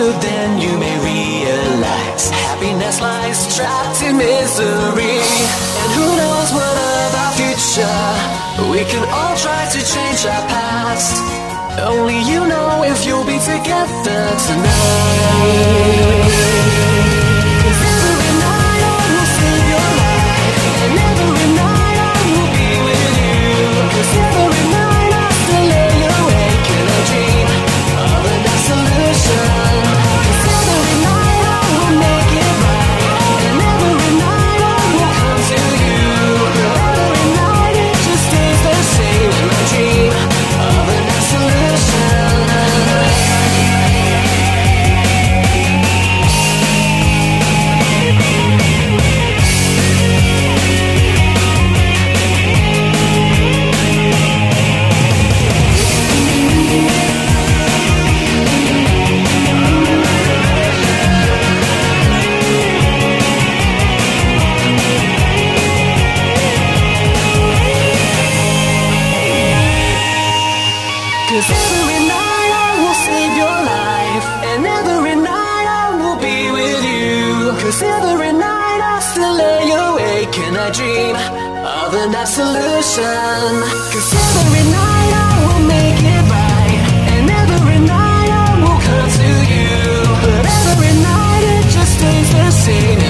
then you may realize happiness lies trapped in misery. And who knows what of our future? We can all try to change our past. Only you know if you'll be together tonight. 'Cause every night I will save your life, and every night I will be with you. 'Cause every night I still lay awake and I dream of a nice solution. 'Cause every night I will make it right, and every night I will come to you. But every night it just stays the same, and I dream of a nice solution. Cause every night I will save your life, and every night I will be with you. 'Cause every night I still lay awake and I dream of a nice solution. 'Cause every night I will make it right, and every night I will come to you. But every night it just stays the same.